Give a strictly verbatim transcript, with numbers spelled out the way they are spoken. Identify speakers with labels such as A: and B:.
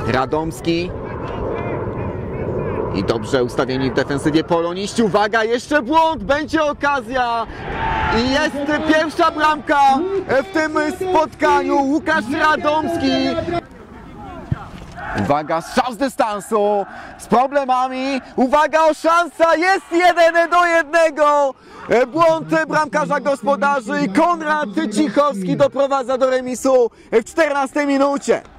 A: Radomski. I dobrze ustawieni w defensywie poloniści. Uwaga, jeszcze błąd, będzie okazja. I jest pierwsza bramka w tym spotkaniu. Łukasz Radomski. Uwaga, strzał z dystansu, z problemami. Uwaga, o szansa, jest jeden do jednego. Błąd bramkarza gospodarzy. Konrad Cichowski doprowadza do remisu w czternastej minucie.